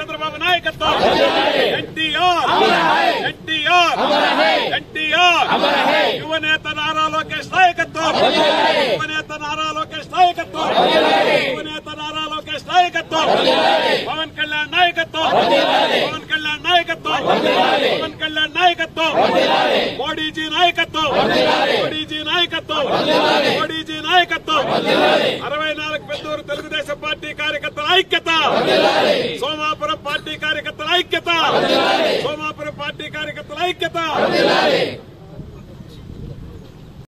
చంద్రబాబు నాయకత్వం ఎన్టీఆర్ యువనేత నారా లోకేష్ నాయకత్వం యువనేత నారా లోకేష్ నాయకత్వం యువనేత నారా లోకేష్ నాయకత్వం పవన్ కళ్యాణ్ నాయకత్వం పవన్ కళ్యాణ్ నాయకత్వం పవన్ కళ్యాణ్ నాయకత్వం మోడీజీ నాయకత్వం మోడీజీ నాయకత్వం మోడీజీ నాయకత్వం 64 పెద్దూరు తెలుగుదేశం పార్టీ కార్యకర్తల ఐక్యత సోమాపురం పార్టీ కార్యకర్తల ఐక్యత సోమాపురం పార్టీ కార్యకర్తల ఐక్యత